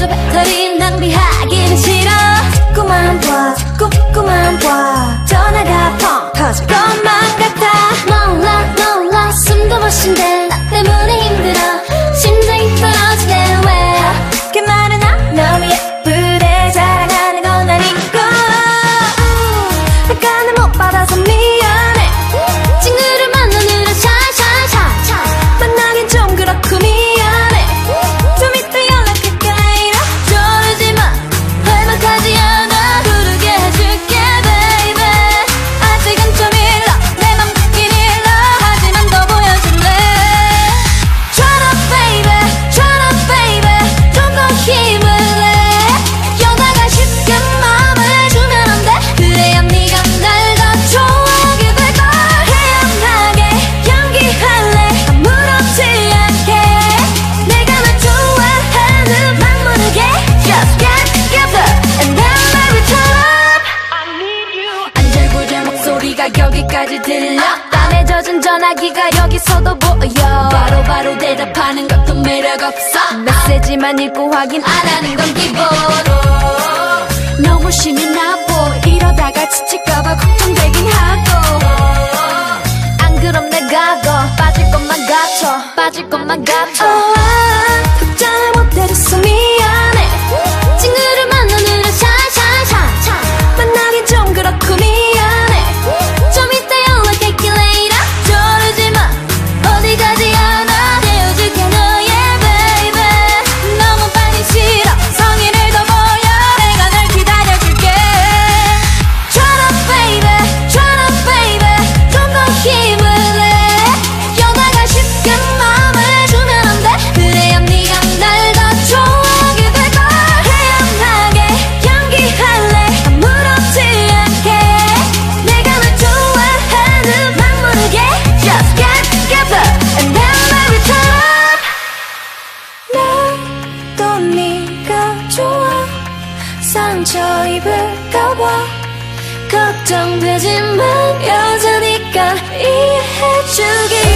그저 배터리 낭비하기는 싫어. 자꾸만 봐 자꾸만 봐 전화가 펑 터질 것만 같아. 몰라 숨도 못 쉰대. 나 때문에 힘들어 심장이 떨어지네. 왜 그렇게 말하나. 너무 예쁘대 자랑하는 건 아니고 약간은 못 받아서 미안해. 친구를 만나느라 샤샤샤 만나긴 좀 그렇고 미안해. 좀 이따 연락할게 later. 조르지마 할만하지 않아. 부르게 해줄게 baby. 아직은 좀 일러 내 맘 듣긴 일러. 하지만 더 보여줄래. Try up baby 좀 더 힘을 내. 여자가 쉽게 마음을 주면 안 돼. 그래야 네가 날 더 좋아하게 될걸. 태연하게 연기할래 아무렇지 않게. 내가 널 좋아하는 막 모르게. Just get together and then maybe turn up. 안절부절 목소리가 여기까지 들려. 땀에 젖은 전화기가 여기서도 보여. 바로 대답하는 것도 매력 없어. 메시지만 읽고 확인 안 하는 건 기본. 너무 심이 나보. 이러다가 지칠까봐 걱정되긴 하고. 안 그럼 내가 더 빠질 것만 같아. 답장을 못 해줬어 미안해. 친구를 만나느라 샤샤샤 만나긴 좀 그렇고 미안해. 좀 이따 연락할게 later. 조르지마 어디 가지 않아. 태워줄게 너의 baby. 너무 빨리 싫어 성의를 더 보여. 내가 널 기다려줄게. Try up baby 좀 더 힘을 내. 여자가 쉽게 마음을 주면 안 돼. 그래야 네가 날 더 좋아하게 될걸. 태연하게 연기할래 아무렇지 않게. 내가 널 좋아하는 막 모르게. Just get together and then maybe turn up. 나도 네가 좋아. 상처 입을까봐 걱정되지만 여자니까 이해해주기.